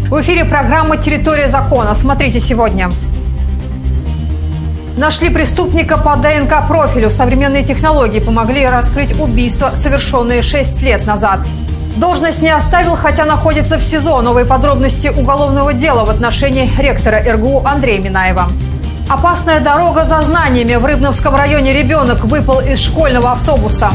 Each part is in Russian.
В эфире программа «Территория закона». Смотрите сегодня. Нашли преступника по ДНК-профилю. Современные технологии помогли раскрыть убийство, совершенное 6 лет назад. Должность не оставил, хотя находится в СИЗО. Новые подробности уголовного дела в отношении ректора РГУ Андрея Минаева. Опасная дорога за знаниями. В Рыбновском районе ребенок выпал из школьного автобуса.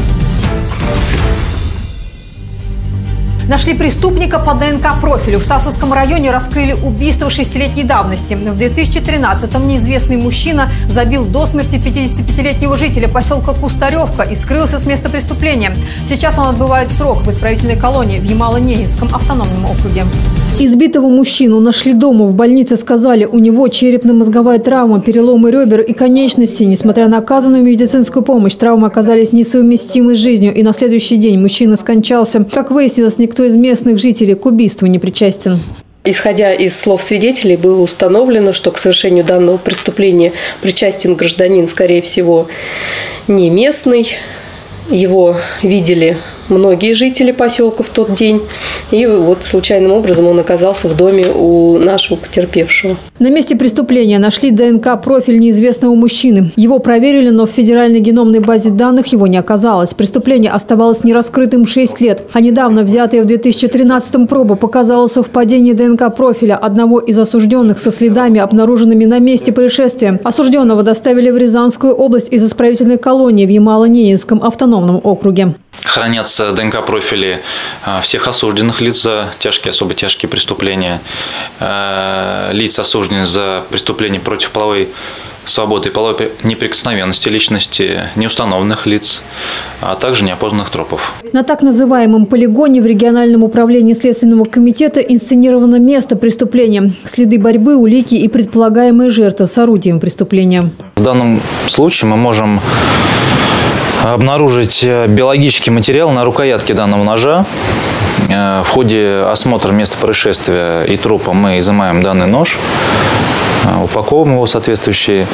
Нашли преступника по ДНК-профилю. В Сасовском районе раскрыли убийство 6-летней давности. В 2013-м неизвестный мужчина забил до смерти 55-летнего жителя поселка Кустаревка и скрылся с места преступления. Сейчас он отбывает срок в исправительной колонии в Ямало-Ненецком автономном округе. Избитого мужчину нашли дома. В больнице сказали, у него черепно-мозговая травма, переломы ребер и конечностей. Несмотря на оказанную медицинскую помощь, травмы оказались несовместимы с жизнью, и на следующий день мужчина скончался. Как выяснилось, никто из местных жителей к убийству не причастен. Исходя из слов свидетелей, было установлено, что к совершению данного преступления причастен гражданин, скорее всего, не местный. Его видели многие жители поселка в тот день. И вот случайным образом он оказался в доме у нашего потерпевшего. На месте преступления нашли ДНК-профиль неизвестного мужчины. Его проверили, но в федеральной геномной базе данных его не оказалось. Преступление оставалось нераскрытым 6 лет. А недавно взятая в 2013-м проба показала совпадение ДНК-профиля одного из осужденных со следами, обнаруженными на месте происшествия. Осужденного доставили в Рязанскую область из исправительной колонии в Ямало-Ненецком автономном округе. Хранятся ДНК-профили всех осужденных лиц за тяжкие, особо тяжкие преступления, лиц, осужденных за преступления против половой свободы и половой неприкосновенности личности, неустановленных лиц, а также неопознанных трупов. На так называемом полигоне в региональном управлении Следственного комитета инсценировано место преступления. Следы борьбы, улики и предполагаемые жертвы с орудием преступления. В данном случае мы можем обнаружить биологический материал на рукоятке данного ножа. В ходе осмотра места происшествия и трупа мы изымаем данный нож, упаковываем его соответствующие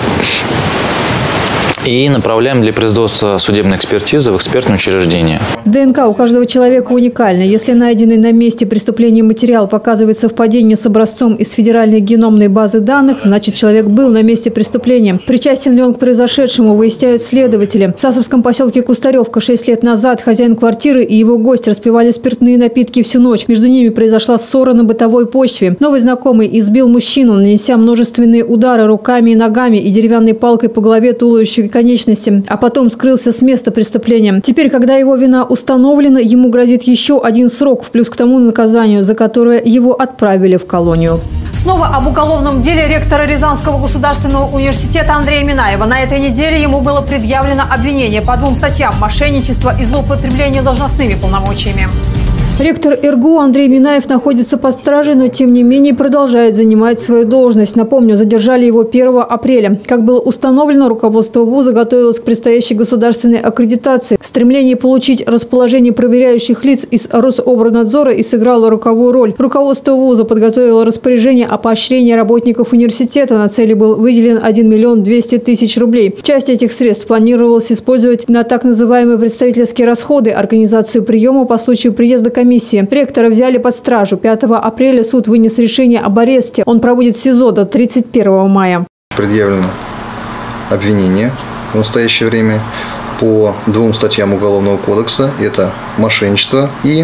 и направляем для производства судебной экспертизы в экспертное учреждение. ДНК у каждого человека уникальна. Если найденный на месте преступления материал показывает совпадение с образцом из федеральной геномной базы данных, значит, человек был на месте преступления. Причастен ли он к произошедшему, выясняют следователи. В Сасовском поселке Кустаревка 6 лет назад хозяин квартиры и его гость распивали спиртные напитки всю ночь. Между ними произошла ссора на бытовой почве. Новый знакомый избил мужчину, нанеся множественные удары руками и ногами и деревянной палкой по голове, туловищу и конечности, а потом скрылся с места преступления. Теперь, когда его вина установлена, ему грозит еще один срок, в плюс к тому наказанию, за которое его отправили в колонию. Снова об уголовном деле ректора Рязанского государственного университета Андрея Минаева. На этой неделе ему было предъявлено обвинение по 2 статьям: мошенничество и злоупотребление должностными полномочиями. Ректор РГУ Андрей Минаев находится под стражей, но тем не менее продолжает занимать свою должность. Напомню, задержали его 1 апреля. Как было установлено, руководство вуза готовилось к предстоящей государственной аккредитации. В стремлении получить расположение проверяющих лиц из Рособорнадзора и сыграло роковую роль. Руководство вуза подготовило распоряжение о поощрении работников университета. На цели был выделен 1 миллион 200 тысяч рублей. Часть этих средств планировалось использовать на так называемые представительские расходы, организацию приема по случаю приезда комиссии. Ректора взяли под стражу. 5 апреля суд вынес решение об аресте. Он проводит в СИЗО до 31 мая. Предъявлено обвинение в настоящее время по 2 статьям Уголовного кодекса. Это мошенничество и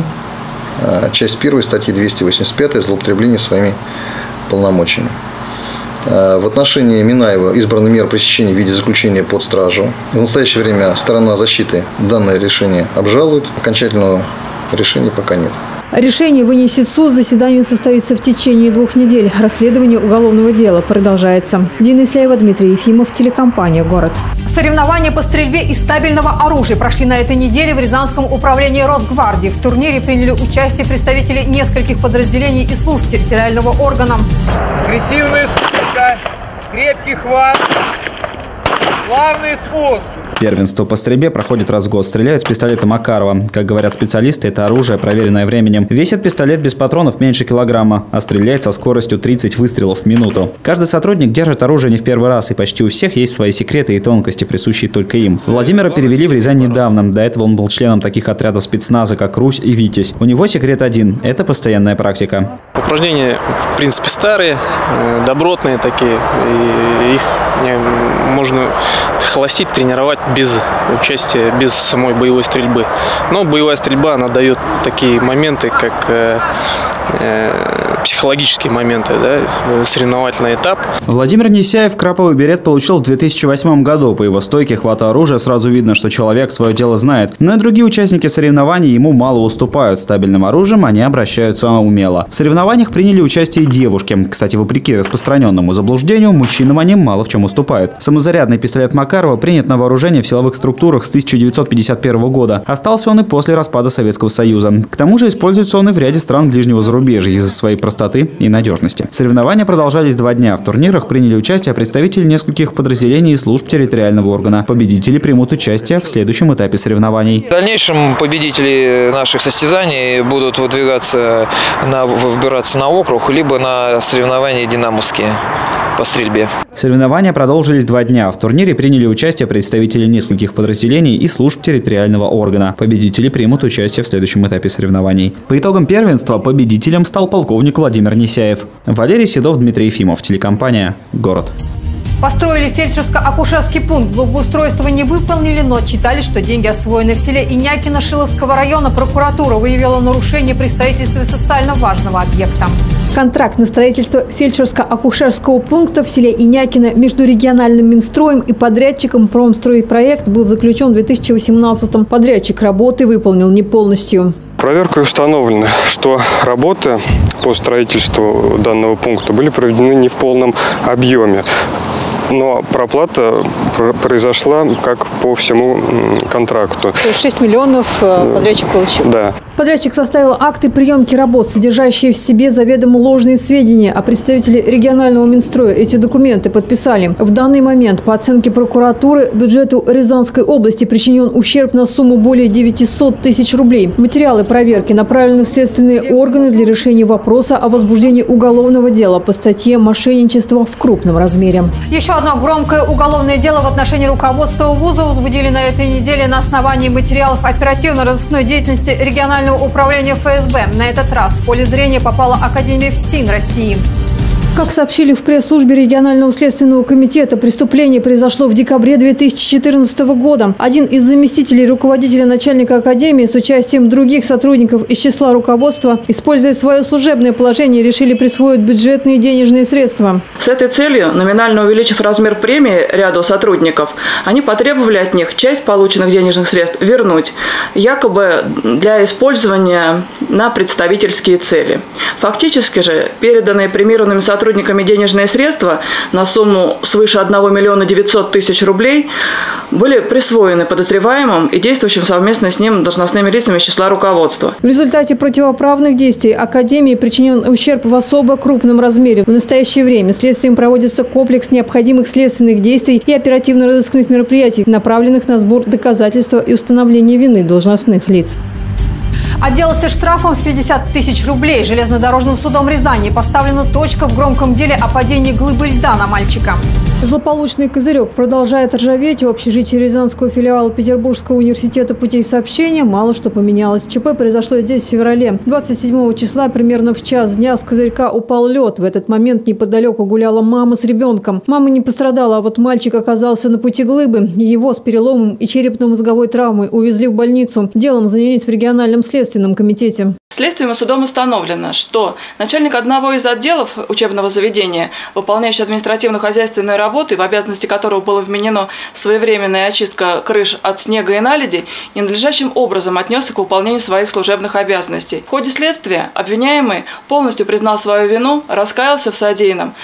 часть 1 статьи 285 злоупотребление своими полномочиями. В отношении Минаева избраны меры пресечения в виде заключения под стражу. В настоящее время сторона защиты данное решение обжалует. Окончательного решения пока нет. Решение вынесет суд. Заседание состоится в течение 2 недель. Расследование уголовного дела продолжается. Дина Исляева, Дмитрий Ефимов, телекомпания «Город». Соревнования по стрельбе из стабильного оружия прошли на этой неделе в Рязанском управлении Росгвардии. В турнире приняли участие представители нескольких подразделений и служб территориального органа. Агрессивная стойка, крепкий хват, Главный спуск. Первенство по стрельбе проходит раз в год. Стреляют с пистолета Макарова. Как говорят специалисты, это оружие, проверенное временем. Весит пистолет без патронов меньше килограмма, а стреляет со скоростью 30 выстрелов в минуту. Каждый сотрудник держит оружие не в первый раз, и почти у всех есть свои секреты и тонкости, присущие только им. Владимира перевели в Рязань недавно. До этого он был членом таких отрядов спецназа, как «Русь» и «Витязь». У него секрет один – это постоянная практика. Упражнения, в принципе, старые, добротные такие. И их можно холостить, тренировать без участия, без самой боевой стрельбы. Но боевая стрельба, она дает такие моменты, как психологические моменты, да, соревновательный этап. Владимир Несяев краповый берет получил в 2008 году. По его стойке хвата оружия сразу видно, что человек свое дело знает. Но и другие участники соревнований ему мало уступают. С стабильным оружием они обращаются умело. В соревнованиях приняли участие и девушки. Кстати, вопреки распространенному заблуждению, мужчинам они мало в чем уступают. Самозарядный пистолет Макарова принят на вооружение в силовых структурах с 1951 года. Остался он и после распада Советского Союза. К тому же используется он и в ряде стран ближнего зарубежья из-за своей простоты и надежности. Соревнования продолжались 2 дня. В турнирах приняли участие представители нескольких подразделений и служб территориального органа. Победители примут участие в следующем этапе соревнований. В дальнейшем победители наших состязаний будут выбираться на округ, либо на соревнования динамовские по стрельбе. Соревнования продолжились 2 дня. В турнире приняли участие представители нескольких подразделений и служб территориального органа. Победители примут участие в следующем этапе соревнований. По итогам первенства победителем стал полковник Владимир Несяев. Валерий Седов, Дмитрий Ефимов. Телекомпания «Город». Построили фельдшерско-акушерский пункт. Благоустройство не выполнили, но отчитали, что деньги освоены. В селе Инякино Шиловского района прокуратура выявила нарушение при строительстве социально важного объекта. Контракт на строительство фельдшерско-акушерского пункта в селе Инякино между региональным Минстроем и подрядчиком «Промстройпроект» был заключен в 2018-м. Подрядчик работы выполнил не полностью. Проверкой установлено, что работы по строительству данного пункта были проведены не в полном объеме. Но проплата произошла как по всему контракту. То есть 6 миллионов подрядчик получил? Да. Подрядчик составил акты приемки работ, содержащие в себе заведомо ложные сведения, а представители регионального Минстроя эти документы подписали. В данный момент, по оценке прокуратуры, бюджету Рязанской области причинен ущерб на сумму более 900 тысяч рублей. Материалы проверки направлены в следственные органы для решения вопроса о возбуждении уголовного дела по статье «Мошенничество в крупном размере». Еще одно громкое уголовное дело в отношении руководства вуза возбудили на этой неделе на основании материалов оперативно-розыскной деятельности регионального управления ФСБ. На этот раз в поле зрения попала Академия ФСИН России. Как сообщили в пресс-службе регионального следственного комитета, преступление произошло в декабре 2014 года. Один из заместителей руководителя начальника академии с участием других сотрудников из числа руководства, используя свое служебное положение, решили присвоить бюджетные денежные средства. С этой целью, номинально увеличив размер премии ряду сотрудников, они потребовали от них часть полученных денежных средств вернуть, якобы для использования на представительские цели. Фактически же переданные премированными сотрудниками денежные средства на сумму свыше 1 миллиона 900 тысяч рублей были присвоены подозреваемым и действующим совместно с ним должностными лицами из числа руководства. В результате противоправных действий Академии причинен ущерб в особо крупном размере. В настоящее время следствием проводится комплекс необходимых следственных действий и оперативно-розыскных мероприятий, направленных на сбор доказательств и установление вины должностных лиц. Отделался штрафом в 50 тысяч рублей. Железнодорожным судом Рязани поставлена точка в громком деле о падении глыбы льда на мальчика. Злополучный козырек продолжает ржаветь. У общежития Рязанского филиала Петербургского университета путей сообщения мало что поменялось. ЧП произошло здесь в феврале. 27 числа примерно в час дня с козырька упал лед. В этот момент неподалеку гуляла мама с ребенком. Мама не пострадала, а вот мальчик оказался на пути глыбы. Его с переломом и черепно-мозговой травмой увезли в больницу. Делом занялись в региональном следственном комитете. Следствием и судом установлено, что начальник одного из отделов учебного заведения, выполняющий административно-хозяйственную работу, в обязанности которого было вменено своевременная очистка крыш от снега и наледи, ненадлежащим образом отнесся к выполнению своих служебных обязанностей. В ходе следствия обвиняемый полностью признал свою вину, раскаялся в содеянном.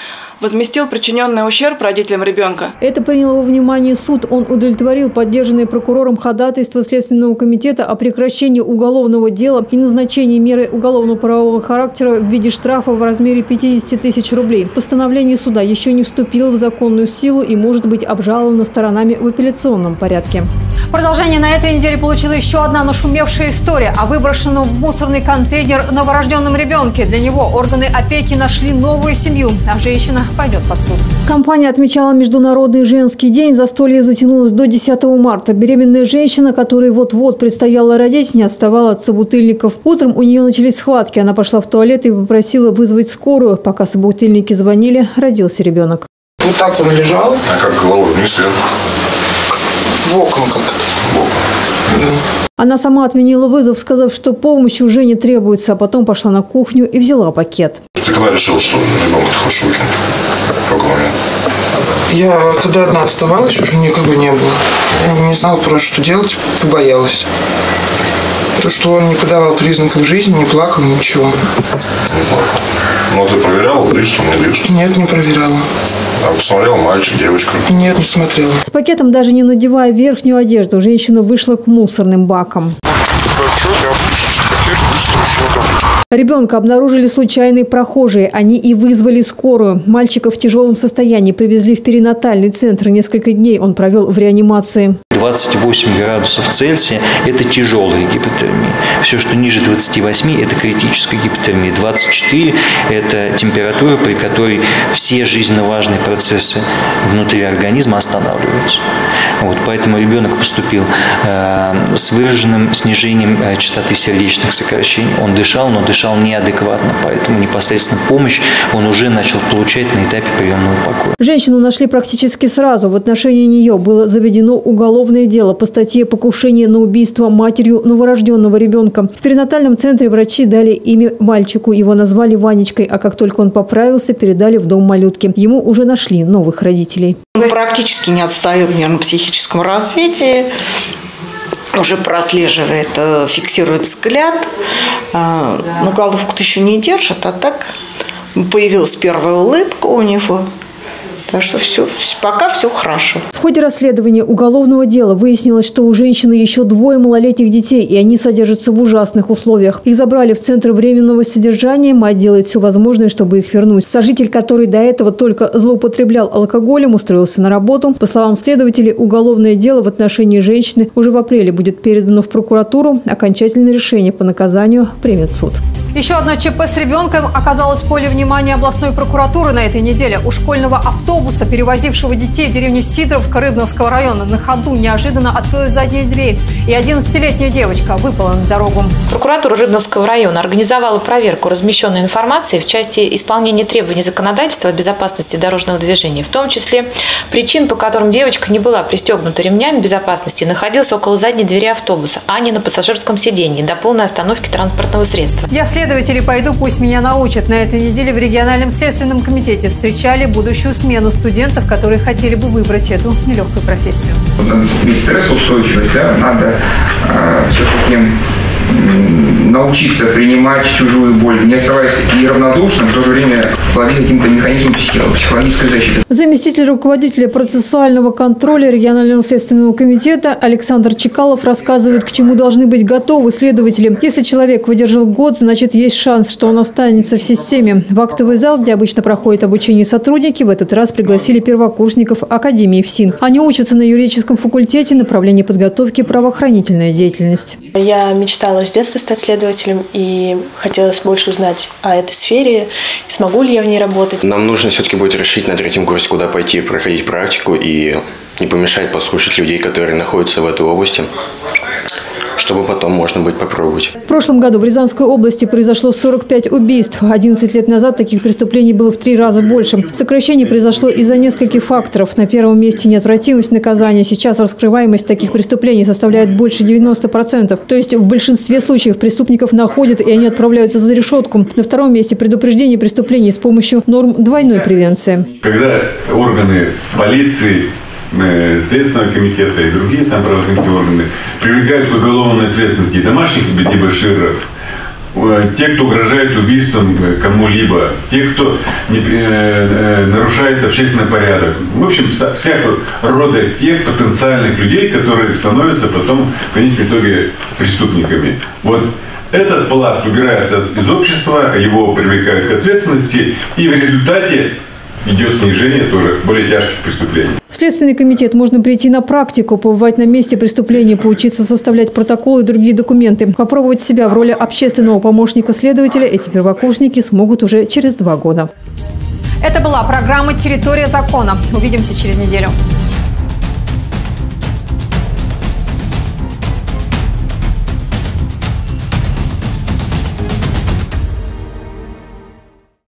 возместил причиненный ущерб родителям ребенка. Это принял во внимание суд. Он удовлетворил поддержанное прокурором ходатайство Следственного комитета о прекращении уголовного дела и назначении меры уголовно-правового характера в виде штрафа в размере 50 тысяч рублей. Постановление суда еще не вступило в законную силу и может быть обжаловано сторонами в апелляционном порядке. Продолжение на этой неделе получила еще одна нашумевшая история о выброшенном в мусорный контейнер новорожденном ребенке. Для него органы опеки нашли новую семью, а женщина пойдет под суд. Компания отмечала Международный женский день. Застолье затянулось до 10 марта. Беременная женщина, которой вот-вот предстояло родить, не отставала от собутыльников. Утром у нее начались схватки. Она пошла в туалет и попросила вызвать скорую. Пока собутыльники звонили, родился ребенок. Вот так он лежал. А как головой вниз, вверх? Боком как-то. Да. Она сама отменила вызов, сказав, что помощь уже не требуется, а потом пошла на кухню и взяла пакет. Ты когда решил, что ребенка ты хочешь выкинуть? В какой момент? Я когда одна оставалась, уже никого не было. Я не знала просто, что делать, побоялась. То, что он не подавал признаков жизни, не плакал, ничего. Не плакал. Ну, ты проверяла, дышит он, не дышит? Нет, не проверяла. А посмотрела, мальчик, девочка? Нет, не смотрела. С пакетом, даже не надевая верхнюю одежду, женщина вышла к мусорным бакам. Ребенка обнаружили случайные прохожие. Они и вызвали скорую. Мальчика в тяжелом состоянии привезли в перинатальный центр. Несколько дней он провел в реанимации. 28 градусов Цельсия – это тяжелая гипотермия. Все, что ниже 28 – это критическая гипотермия. 24 – это температура, при которой все жизненно важные процессы внутри организма останавливаются. Вот, поэтому ребенок поступил с выраженным снижением частоты сердечных сокращений. Он дышал, но дышал неадекватно, поэтому непосредственно помощь он уже начал получать на этапе приемного покоя. Женщину нашли практически сразу. В отношении нее было заведено уголовное дело по статье «Покушение на убийство матерью новорожденного ребенка». В перинатальном центре врачи дали имя мальчику. Его назвали Ванечкой, а как только он поправился, передали в дом малютки. Ему уже нашли новых родителей. Он практически не отстает в нервно-психическом развитии. Уже прослеживает, фиксирует взгляд. Но головку-то еще не держит, а так появилась первая улыбка у него. Так что пока все хорошо. В ходе расследования уголовного дела выяснилось, что у женщины еще 2 малолетних детей, и они содержатся в ужасных условиях. Их забрали в Центр временного содержания. Мать делает все возможное, чтобы их вернуть. Сожитель, который до этого только злоупотреблял алкоголем, устроился на работу. По словам следователей, уголовное дело в отношении женщины уже в апреле будет передано в прокуратуру. Окончательное решение по наказанию примет суд. Еще одно ЧП с ребенком оказалось в поле внимания областной прокуратуры на этой неделе. У школьного автобуса, перевозившего детей в деревню Сидоровка Рыбновского района, на ходу неожиданно открылась задняя дверь, и 11-летняя девочка выпала на дорогу. Прокуратура Рыбновского района организовала проверку размещенной информации в части исполнения требований законодательства о безопасности дорожного движения, в том числе причин, по которым девочка не была пристегнута ремнями безопасности, находилась около задней двери автобуса, а не на пассажирском сидении до полной остановки транспортного средства. Я следователи пойду, пусть меня научат. На этой неделе в региональном следственном комитете встречали будущую смену студентов, которые хотели бы выбрать эту нелегкую профессию. Надо иметь стрессоустойчивость, да? Надо все-таки научиться принимать чужую боль, не оставаясь и равнодушным, в то же время владеть каким-то механизмом психологической защиты. Заместитель руководителя процессуального контроля регионального следственного комитета Александр Чекалов рассказывает, к чему должны быть готовы следователи. Если человек выдержал год, значит, есть шанс, что он останется в системе. В актовый зал, где обычно проходит обучение сотрудники, в этот раз пригласили первокурсников Академии ФСИН. Они учатся на юридическом факультете, направлении подготовки правоохранительная деятельность. Я мечтала с детства стать следователем и хотелось больше узнать о этой сфере, смогу ли я в ней работать. Нам нужно все-таки будет решить на 3-м курсе, куда пойти проходить практику, и не помешает послушать людей, которые находятся в этой области, чтобы потом можно будет попробовать. В прошлом году в Рязанской области произошло 45 убийств. 11 лет назад таких преступлений было в 3 раза больше. Сокращение произошло из-за нескольких факторов. На первом месте неотвратимость наказания. Сейчас раскрываемость таких преступлений составляет больше 90%. То есть в большинстве случаев преступников находят, и они отправляются за решетку. На втором месте предупреждение преступлений с помощью норм двойной превенции. Когда органы полиции, Следственного комитета и другие там правоохранительные органы привлекают к уголовной ответственности домашних небольших, те, кто угрожает убийством кому-либо, те, кто нарушает общественный порядок. В общем, всякого рода тех потенциальных людей, которые становятся потом в конечном итоге преступниками. Вот этот пласт убирается из общества, его привлекают к ответственности, и в результате идет снижение тоже более тяжких преступлений. В Следственный комитет можно прийти на практику, побывать на месте преступления, поучиться составлять протоколы и другие документы. Попробовать себя в роли общественного помощника следователя эти первокурсники смогут уже через 2 года. Это была программа «Территория закона». Увидимся через неделю.